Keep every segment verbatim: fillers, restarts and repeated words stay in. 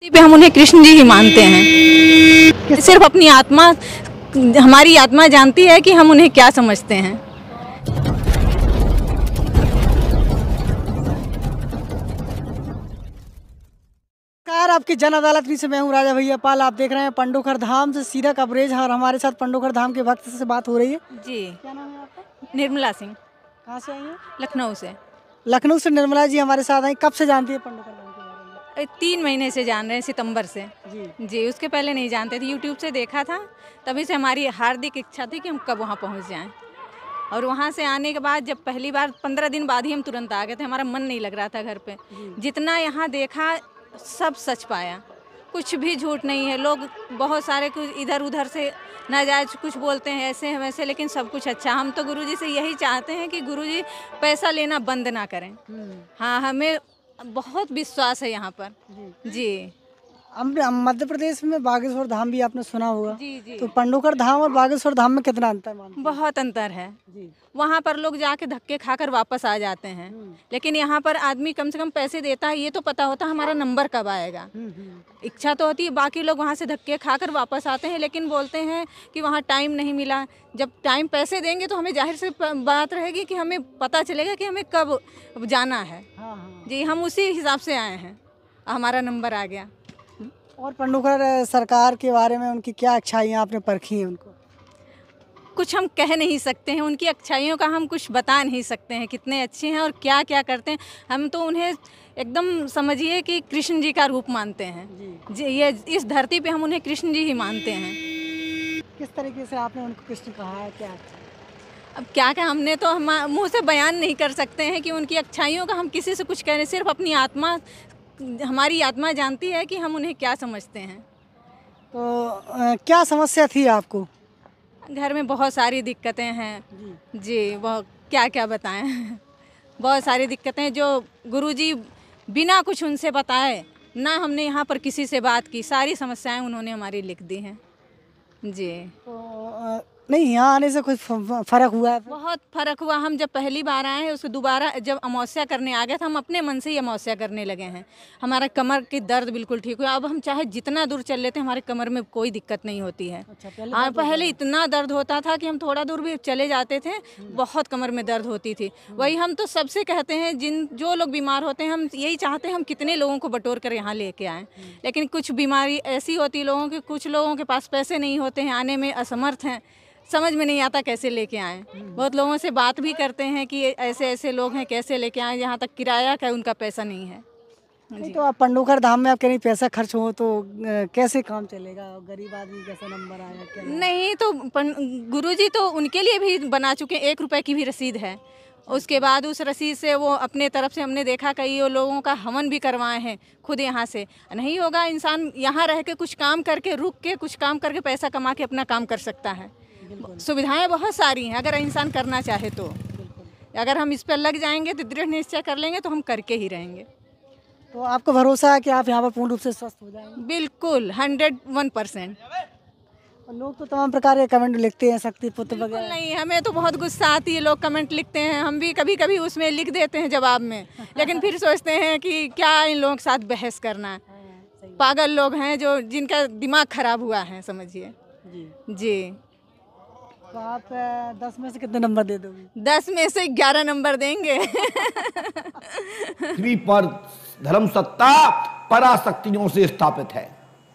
पे हम उन्हें कृष्ण जी ही मानते हैं। सिर्फ अपनी आत्मा, हमारी आत्मा जानती है कि हम उन्हें क्या समझते हैं। नमस्कार, आपकी जन अदालत में से मैं हूँ राजा भैया पाल। आप देख रहे हैं पंडोखर धाम से सीधा कवरेज है और हमारे साथ पंडोखर धाम के भक्त से बात हो रही है। जी, क्या नाम है आपका? निर्मला सिंह, कहाँ से आई हैं? लखनऊ से। लखनऊ से निर्मला जी हमारे साथ आई। कब से जानती है पंडोखर धाम के बारे में? अ, तीन महीने से जान रहे हैं, सितंबर से। जी जी, उसके पहले नहीं जानते थे, यूट्यूब से देखा था, तभी से हमारी हार्दिक इच्छा थी कि हम कब वहाँ पहुँच जाएं। और वहाँ से आने के बाद जब पहली बार पंद्रह दिन बाद ही हम तुरंत आ गए थे। हमारा मन नहीं लग रहा था घर पे। जितना यहाँ देखा सब सच पाया, कुछ भी झूठ नहीं है। लोग बहुत सारे कुछ इधर उधर से नाजायज कुछ बोलते हैं, ऐसे हैं वैसे, लेकिन सब कुछ अच्छा। हम तो गुरुजी से यही चाहते हैं कि गुरुजी पैसा लेना बंद ना करें। हाँ, हमें बहुत विश्वास है यहाँ पर। जी, जी। हम हम मध्य प्रदेश में बागेश्वर धाम भी आपने सुना होगा। जी, जी। तो पंडोखर धाम और बागेश्वर धाम में कितना अंतर मानते हैं? बहुत अंतर है। जी वहाँ पर लोग जाके धक्के खाकर वापस आ जाते हैं, लेकिन यहाँ पर आदमी कम से कम पैसे देता है, ये तो पता होता है हमारा नंबर कब आएगा। इच्छा तो होती है, बाकी लोग वहाँ से धक्के खाकर वापस आते हैं, लेकिन बोलते हैं कि वहाँ टाइम नहीं मिला। जब टाइम पैसे देंगे तो हमें जाहिर से बात रहेगी कि हमें पता चलेगा कि हमें कब जाना है। हाँ हाँ। जी, हम उसी हिसाब से आए हैं, हमारा नंबर आ गया। और पंडोखर सरकार के बारे में उनकी क्या अच्छाइयाँ आपने परखी हैं उनको? कुछ हम कह नहीं सकते हैं, उनकी अच्छाइयों का हम कुछ बता नहीं सकते हैं, कितने अच्छे हैं और क्या क्या करते हैं। हम तो उन्हें एकदम समझिए कि कृष्ण जी का रूप मानते हैं। जी, जी, ये इस धरती पे हम उन्हें कृष्ण जी ही मानते हैं। किस तरीके से आपने उनको कृष्ण कहा है, क्या? अब क्या क्या हमने तो हम मुँह से बयान नहीं कर सकते हैं कि उनकी अच्छाइयों का हम किसी से कुछ कह रहे। सिर्फ अपनी आत्मा, हमारी आत्मा जानती है कि हम उन्हें क्या समझते हैं। तो आ, क्या समस्या थी आपको? घर में बहुत सारी दिक्कतें हैं। जी, जी, बहुत क्या क्या बताएं। बहुत सारी दिक्कतें जो गुरुजी बिना कुछ उनसे बताए ना हमने यहाँ पर किसी से बात की, सारी समस्याएं उन्होंने हमारी लिख दी हैं। जी, तो आ, नहीं, यहाँ आने से कुछ फ़र्क हुआ है? बहुत फ़र्क हुआ। हम जब पहली बार आए हैं, उसको दोबारा जब अमावस्या करने आ गए तो हम अपने मन से ही अमावस्या करने लगे हैं। हमारा कमर की दर्द बिल्कुल ठीक हुआ। अब हम चाहे जितना दूर चल लेते हैं, हमारे कमर में कोई दिक्कत नहीं होती है। अच्छा, पहले हाँ, पहले इतना दर्द होता था कि हम थोड़ा दूर भी चले जाते थे, बहुत कमर में दर्द होती थी। वही हम तो सबसे कहते हैं, जिन जो लोग बीमार होते हैं, हम यही चाहते हैं हम कितने लोगों को बटोर कर यहाँ लेके आएँ। लेकिन कुछ बीमारी ऐसी होती है लोगों की, कुछ लोगों के पास पैसे नहीं होते हैं, आने में असमर्थ हैं, समझ में नहीं आता कैसे लेके आएँ। बहुत लोगों से बात भी करते हैं कि ऐसे ऐसे लोग हैं, कैसे लेके आएँ, यहाँ तक किराया का उनका पैसा नहीं है। नहीं, तो आप पंडोखर धाम में आप कहीं पैसा खर्च हो तो आ, कैसे काम चलेगा? गरीब आदमी कैसा नंबर आएगा, क्या? नहीं तो गुरुजी तो उनके लिए भी बना चुके हैं, एक रुपए की भी रसीद है। उसके बाद उस रसीद से वो अपने तरफ से, हमने देखा कई लोगों का हवन भी करवाए हैं खुद यहाँ से। नहीं होगा, इंसान यहाँ रह के कुछ काम करके, रुक के कुछ काम करके पैसा कमा के अपना काम कर सकता है। सुविधाएं बहुत सारी हैं, अगर इंसान करना चाहे तो। अगर हम इस पर लग जाएंगे तो, दृढ़ निश्चय कर लेंगे तो हम करके ही रहेंगे। तो आपको भरोसा है कि आप यहाँ पर पूर्ण रूप से स्वस्थ हो जाएंगे? बिल्कुल, हंड्रेड वन परसेंट। लोग तो तमाम प्रकार के कमेंट लिखते हैं, शक्ति पुत्र वगैरह। नहीं, हमें तो बहुत गुस्सा आती है, लोग कमेंट लिखते हैं, हम भी कभी कभी उसमें लिख देते हैं जवाब में, लेकिन फिर सोचते हैं कि क्या इन लोगों के साथ बहस करना है। पागल लोग हैं जो, जिनका दिमाग खराब हुआ है, समझिए। जी जी। तो आप आ, दस में से कितने नंबर दे दोगे? दस में से ग्यारह नंबर देंगे। पृथ्वी पर धर्म सत्ता पराशक्तियों से स्थापित है।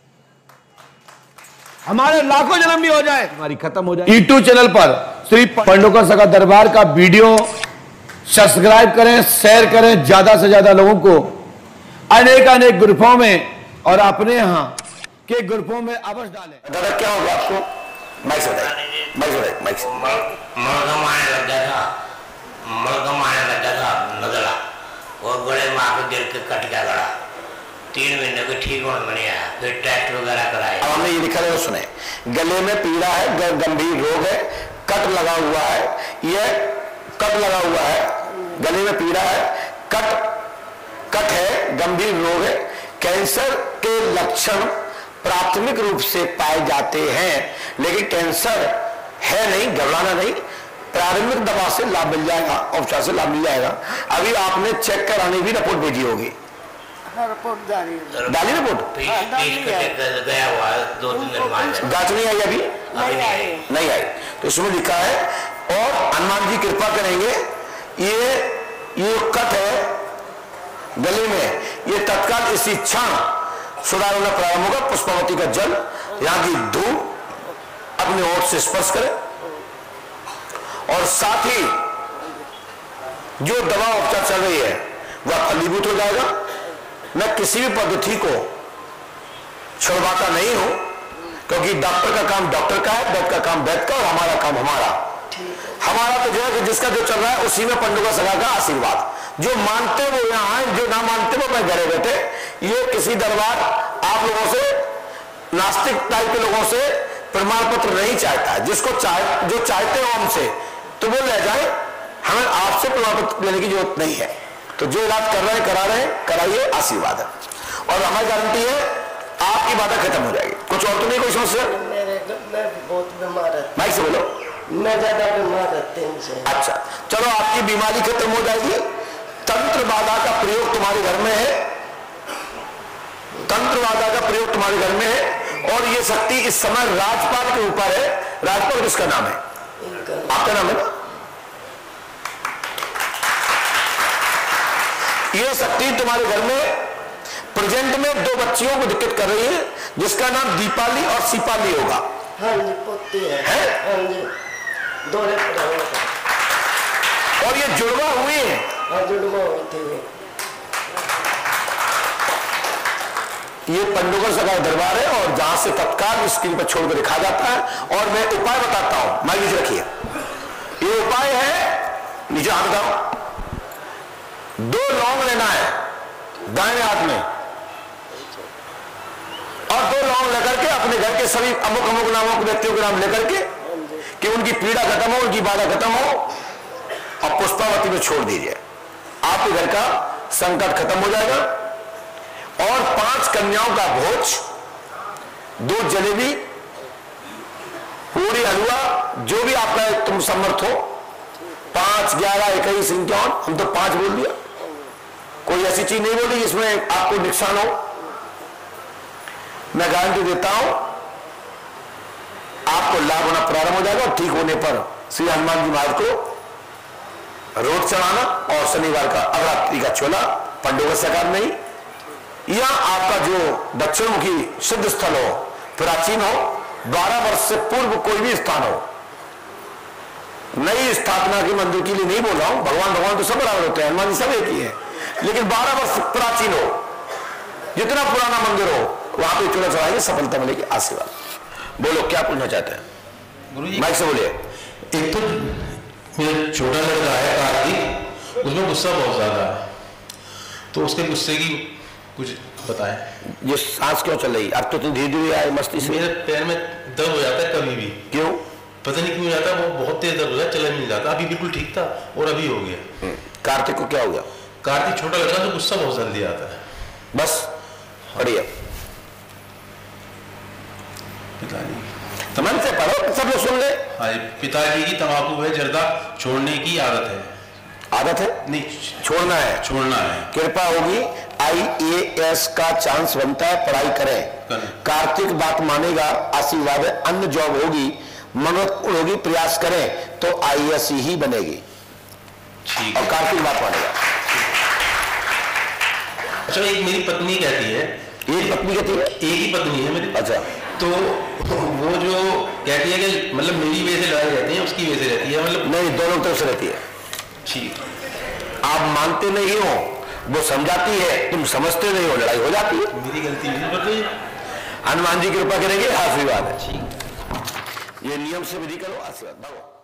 हमारे लाखों जन्म भी हो जाए, हमारी खत्म हो जाए। यूट्यूब चैनल पर श्री पंडोखर सगा दरबार का वीडियो सब्सक्राइब करें, शेयर करें ज्यादा से ज्यादा लोगों को, अनेक अनेक ग्रुपों में, और अपने यहाँ के ग्रुपों में अवश्य डालें। दादा क्या होगा आपको? माइक से बताइए, माइक से बताइए, माइक से। मलगम आने लग गया था, मलगम आने लग गया था नजला, और गले में आके गिर के कट गया गला। तीन महीने को ठीक होने में नहीं आया, फिर टेस्ट वगैरह कराए। अब हमने ये लिखा है, सुने, गले में पीड़ा है, गंभीर रोग है, कट लगा हुआ है, यह कट लगा हुआ है, गले में पीड़ा है, कट कट है, गंभीर रोग है, कैंसर के लक्षण प्राथमिक रूप से पाए जाते हैं, लेकिन कैंसर है नहीं, घबराना नहीं, प्रारंभिक दवा से लाभ मिल जाएगा, उपचार से लाभ मिल जाएगा। अभी आपने चेक कराने भी रिपोर्ट भेजी होगी। रिपोर्ट डाली है। डाली रिपोर्ट पीस हाँ, पीस डाली के है। ग- गया हुआ है, दो तीन दिन बाद है। जांच नहीं आई अभी? नहीं आई है। नहीं आई। तो इसमें लिखा है और हनुमान जी कृपा करेंगे, ये ये कट है गले में, ये तत्काल इसी क्षण सुधार होना प्रारंभ होगा। पुष्पावती का जल, यहाँ की धूप अपने ओठ से स्पर्श करें और साथ ही जो दवा उपचार चल रही है वह फलीभूत हो जाएगा। मैं किसी भी पद्धति को छुड़वाता नहीं हूं, क्योंकि डॉक्टर का काम डॉक्टर का है, वैद्य का काम वैद्य का, और हमारा काम हमारा। हमारा तो जो है कि जिसका जो चल रहा है उसी में पंडुका सगा का आशीर्वाद। जो मानते वो यहाँ आए, जो ना मानते वो मैं घरे बैठे। ये किसी दरबार आप लोगों से, नास्तिक टाइप के लोगों से प्रमाण पत्र नहीं चाहता है। जिसको चाह जो चाहते हो हमसे तो वो ले जाए, हमें आपसे प्रमाण पत्र लेने की जरूरत नहीं है। तो जो इलाज कर रहे हैं करा रहे हैं, कराइए, आशीर्वाद है। और हमारी गारंटी है आपकी बाधा खत्म हो जाएगी। कुछ और तो नहीं कोई समस्या? मेरे मैं बहुत बीमार रहता माइक से बोलो। हूँ, मैं ज्यादा बीमार रहते हैं इनसे। अच्छा, चलो आपकी बीमारी खत्म हो जाएगी। तंत्र बाधा का प्रयोग तुम्हारे घर में है, तंत्र बाधा का प्रयोग तुम्हारे घर में है। और ये शक्ति इस समय राजपाल के ऊपर है। राजपाल किसका नाम है? आपका नाम है ना? ये शक्ति तुम्हारे घर में प्रेजेंट में दो बच्चियों को दिक्कत कर रही है, जिसका नाम दीपाली और सीपाली होगा। हाँ जी, पोती है। है? हाँ जी, दो और ये जुड़वा हुए हैं। हाँ, जुड़वा हुई थी। ये पंडुका सगा दरबार है और जहां से तत्काल स्क्रीन पर छोड़कर दिखा जाता है। और मैं उपाय बताता हूं, माइक नीचे रखिए। ये उपाय है, नीचे हाथ लगाओ। दो लौंग लेना है दाहिने हाथ में, और दो लौंग लेकर के अपने घर के सभी अमुक अमुक नामों के व्यक्तियों के नाम लेकर के कि उनकी पीड़ा खत्म हो, उनकी बाधा खत्म हो, और पुष्पावती में छोड़ दीजिए। आपके घर का संकट खत्म हो जाएगा। और पांच कन्याओं का भोज, दो जलेबी, पूरी हलवा, जो भी आपका तुम समर्थ हो, पांच ग्यारह इक्कीस इक्यावन, हम तो पांच बोल दिया। कोई ऐसी चीज नहीं बोली जिसमें आपको नुकसान हो। मैं गारंटी देता हूं आपको लाभ होना प्रारंभ हो जाएगा। और ठीक होने पर श्री हनुमान जी महाराज को रोट चढ़ाना और शनिवार का अवरात्रि का चोला पंडुका सगा में ही, या आपका जो दक्षिणमुखी सिद्ध स्थल हो, प्राचीन हो, बारह वर्ष से पूर्व कोई भी स्थान हो। नई स्थापना के मंदिर के लिए नहीं बोल रहा हूं, भगवान भगवान तो सब बराबर होते हैं, हनुमान जी सब एक ही है। लेकिन बारह वर्ष प्राचीन हो, जितना पुराना मंदिर हो, वहां पे चूड़ा चढ़ाएंगे, सफलता मिलेगी, आशीर्वाद। बोलो क्या पूछना चाहते हैं? गुरुजी, माइक से बोलिए। एक तो मेरा छोटा लड़का है कार्तिक, उसमें गुस्सा बहुत ज्यादा है, तो उसके गुस्से की कुछ बताएं। ये सांस क्यों चल रही? अब तो तुम धीरे धीरे आए मस्ती से। मेरे पैर में दर्द हो जाता है कभी भी, क्यों? पता नहीं क्यों जाता है, वो बहुत तेज दर्द हो जाता है, चला नहीं जाता। अभी बिल्कुल ठीक था और अभी हो गया। कार्तिक को क्या हो गया? कार्तिक छोटा लड़का तो गुस्सा बहुत जल्दी आता है। बस बढ़िया। पिताजी समझ से पढ़ो, सब लोग सुन ले। हाँ, पिताजी की तंबाकू व जर्दा छोड़ने की आदत है। आदत है? नहीं, छोड़ना है। छोड़ना है। कृपा होगी, आई ए एस का चांस बनता है, पढ़ाई करें। करें। कार्तिक बात मानेगा, आशीर्वाद है। अन्य जॉब होगी, मनोरथ होगी, प्रयास करें तो आई ए एस ही बनेगी। ठीक और है। कार्तिक बात मानेगा। अच्छा, एक मेरी पत्नी कहती है, एक पत्नी कहती है? एक ही पत्नी है मेरी। अच्छा, तो वो जो कहती है कि मतलब मेरी वजह से लड़ाई रहती है, उसकी वजह से रहती है, मतलब नहीं, दोनों तरफ से रहती है। ठीक। आप मानते नहीं हो, वो समझाती है, तुम समझते नहीं हो, लड़ाई हो जाती है। मेरी गलती नहीं बताइए। हनुमान जी कृपा करेंगे, आशीर्वाद है। ये नियम से विधि करो, आशीर्वाद।